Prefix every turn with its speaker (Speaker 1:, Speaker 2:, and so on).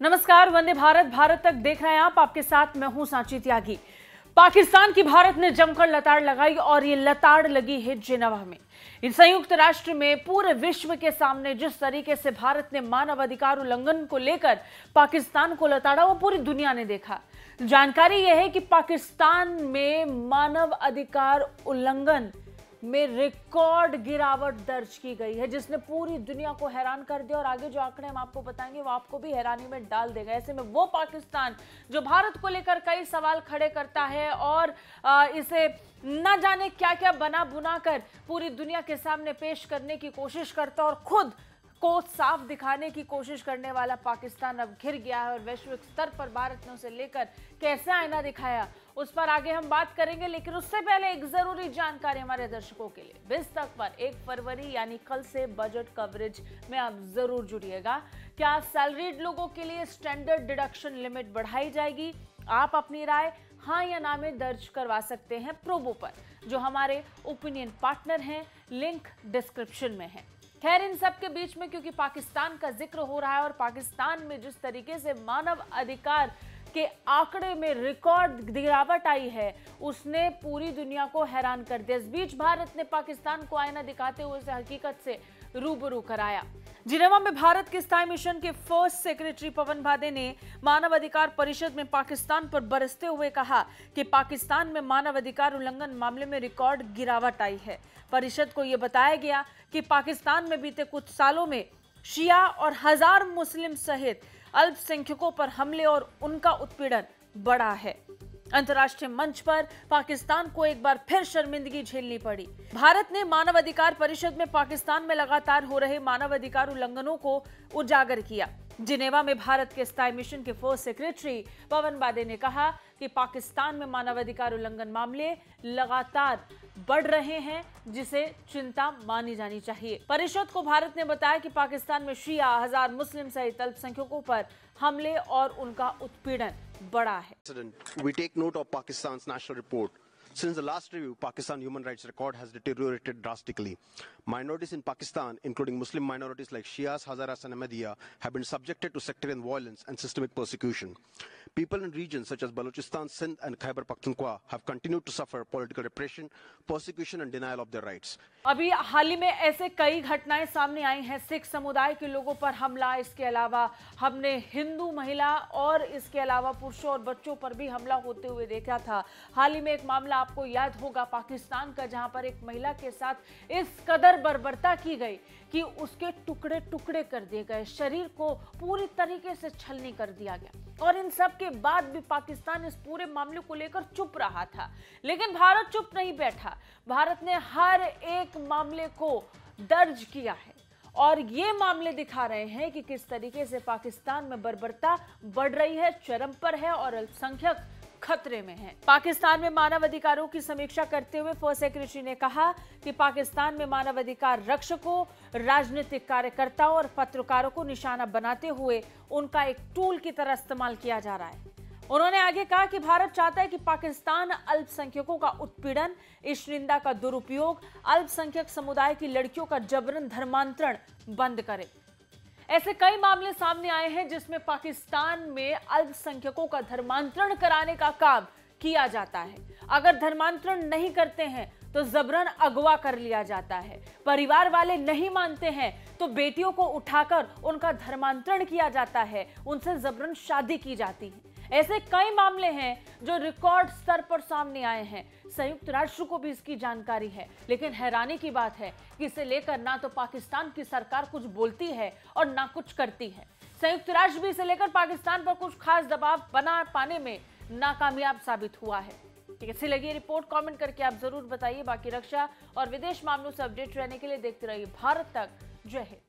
Speaker 1: नमस्कार, वंदे भारत। भारत तक देख रहे हैं आप। आपके साथ मैं हूं सांची त्यागी। पाकिस्तान की भारत ने जमकर लताड़ लगाई और ये लताड़ लगी है जिनेवा में। इन संयुक्त राष्ट्र में पूरे विश्व के सामने जिस तरीके से भारत ने मानव अधिकार उल्लंघन को लेकर पाकिस्तान को लताड़ा, वो पूरी दुनिया ने देखा। जानकारी यह है कि पाकिस्तान में मानव अधिकार उल्लंघन में रिकॉर्ड गिरावट दर्ज की गई है, जिसने पूरी दुनिया को हैरान कर दिया। और आगे जो आंकड़े हम आपको बताएंगे वो आपको भी हैरानी में डाल देगा। ऐसे में वो पाकिस्तान जो भारत को लेकर कई सवाल खड़े करता है और इसे न जाने क्या क्या बना बुना कर पूरी दुनिया के सामने पेश करने की कोशिश करता और खुद को साफ दिखाने की कोशिश करने वाला पाकिस्तान अब घिर गया है। और वैश्विक स्तर पर भारत ने उसे लेकर कैसे आईना दिखाया, उस पर आगे हम बात करेंगे। लेकिन उससे पहले एक जरूरी जानकारी हमारे दर्शकों के लिए। 20 तक पर 1 फरवरी यानी कल से बजट कवरेज में आप जरूर जुड़िएगा। क्या सैलरीड लोगों के लिए स्टैंडर्ड डिडक्शन लिमिट बढ़ाई जाएगी? आप अपनी राय हाँ या ना में दर्ज करवा सकते हैं प्रोबो पर, जो हमारे ओपिनियन पार्टनर हैं। लिंक डिस्क्रिप्शन में है। खैर, इन सब के बीच में क्योंकि पाकिस्तान का जिक्र हो रहा है और पाकिस्तान में जिस तरीके से मानव अधिकार के आंकड़े में रिकॉर्ड गिरावट आई है, उसने पूरी दुनिया को हैरान कर दिया। इस बीच भारत ने पाकिस्तान को आईना दिखाते हुए उसे हकीकत से रूबरू कराया। जिनेवा में भारत के स्थायी मिशन के फर्स्ट सेक्रेटरी पवन भादे ने मानव अधिकार परिषद में पाकिस्तान पर बरसते हुए कहा कि पाकिस्तान में मानव अधिकार उल्लंघन मामले में रिकॉर्ड गिरावट आई है। परिषद को यह बताया गया कि पाकिस्तान में बीते कुछ सालों में शिया और हजार मुस्लिम सहित अल्पसंख्यकों पर हमले और उनका उत्पीड़न बढ़ा है। अंतर्राष्ट्रीय मंच पर पाकिस्तान को एक बार फिर शर्मिंदगी झेलनी पड़ी। भारत ने मानव अधिकार परिषद में पाकिस्तान में लगातार हो रहे मानव अधिकार उल्लंघनों को उजागर किया। जिनेवा में भारत के स्थायी मिशन के फर्स्ट सेक्रेटरी पवन भादे ने कहा कि पाकिस्तान में मानवाधिकार उल्लंघन मामले लगातार बढ़ रहे हैं, जिसे चिंता मानी जानी चाहिए। परिषद को भारत ने बताया कि पाकिस्तान में शिया, हजार मुस्लिम सहित अल्पसंख्यकों पर हमले और उनका उत्पीड़न बढ़ा है।
Speaker 2: We take note of Pakistan's national report. Since the last review, Pakistan human rights record has deteriorated drastically. Minorities in Pakistan, including Muslim minorities like Shias, Hazaras and Ahmadiyya, have been subjected to sectarian violence and systemic persecution. People in regions such as Balochistan, Sindh and Khyber Pakhtunkhwa have continued to suffer political repression, persecution and denial of their rights.
Speaker 1: अभी हाल ही में ऐसे कई घटनाएं सामने आई हैं। सिख समुदाय के लोगों पर हमला, इसके अलावा हमने हिंदू महिला और इसके अलावा पुरुषों और बच्चों पर भी हमला होते हुए देखा था। हाल ही में एक मामला आपको याद होगा पाकिस्तान का, जहां पर एक महिला के साथ इस कदर बर्बरता की गई कि उसके टुकड़े टुकड़े कर दिए गए, शरीर को पूरी तरीके से छलनी कर दिया गया। और इन सब के बाद भी पाकिस्तान इस पूरे मामले को लेकर चुप रहा था। लेकिन भारत चुप नहीं बैठा। भारत ने हर एक मामले को दर्ज किया है और ये मामले दिखा रहे हैं कि किस तरीके से पाकिस्तान में बर्बरता बढ़ रही है, चरम पर है और अल्पसंख्यक खतरे में है। पाकिस्तान में मानव अधिकारों की समीक्षा करते हुए फर्स्ट सेक्रेटरी ने कहा कि पाकिस्तान में मानव अधिकार रक्षकों, राजनीतिक कार्यकर्ताओं और पत्रकारों को निशाना बनाते हुए उनका एक टूल की तरह इस्तेमाल किया जा रहा है। उन्होंने आगे कहा कि भारत चाहता है कि पाकिस्तान अल्पसंख्यकों का उत्पीड़न, इश्निंदा का दुरुपयोग, अल्पसंख्यक समुदाय की लड़कियों का जबरन धर्मांतरण बंद करे। ऐसे कई मामले सामने आए हैं जिसमें पाकिस्तान में अल्पसंख्यकों का धर्मांतरण कराने का काम किया जाता है। अगर धर्मांतरण नहीं करते हैं तो जबरन अगवा कर लिया जाता है। परिवार वाले नहीं मानते हैं तो बेटियों को उठाकर उनका धर्मांतरण किया जाता है, उनसे जबरन शादी की जाती है। ऐसे कई मामले हैं जो रिकॉर्ड स्तर पर सामने आए हैं। संयुक्त राष्ट्र को भी इसकी जानकारी है, लेकिन हैरानी की बात है कि इसे लेकर ना तो पाकिस्तान की सरकार कुछ बोलती है और ना कुछ करती है। संयुक्त राष्ट्र भी इसे लेकर पाकिस्तान पर कुछ खास दबाव बना पाने में नाकामयाब साबित हुआ है। कैसी लगी रिपोर्ट कमेंट करके आप जरूर बताइए। बाकी रक्षा और विदेश मामलों से अपडेट रहने के लिए देखते रहिए भारत तक। जय हिंद।